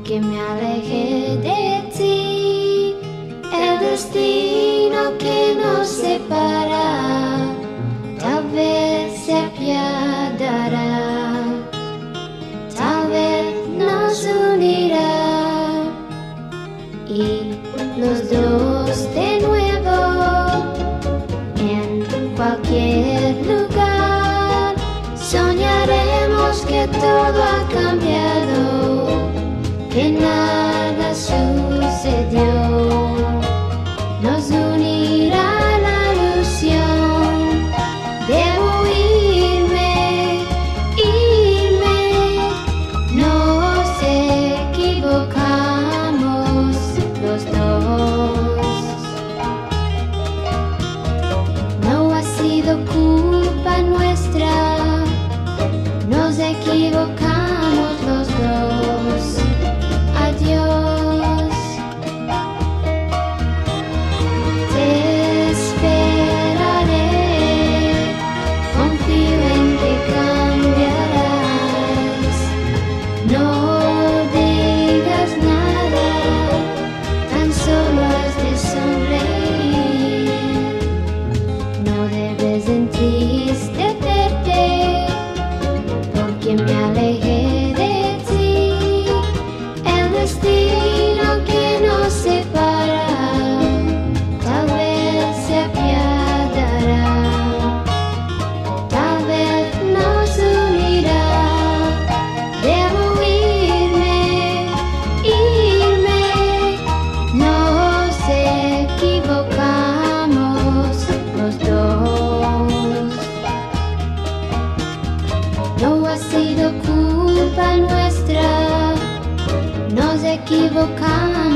porque me alejé de ti. El destino que nos separa tal vez se apiadará, tal vez nos unirá, y los dos de nuevo en cualquier lugar soñaremos que todo ha cambiado, que nada sucedió. Nos unirá la ilusión. Debo irme, nos equivocamos los dos. No ha sido culpa nuestra, nos equivocamos los dos. Adiós. Te esperaré, confío en que cambiarás. No digas nada, tan solo has de sonreír. No debes entristecerte, porque me alejé de ti. El destino que nos separa tal vez se apiadará, tal vez nos unirá. Debo irme, nos equivocamos los dos. No ha sido culpa nuestra, nos equivocamos.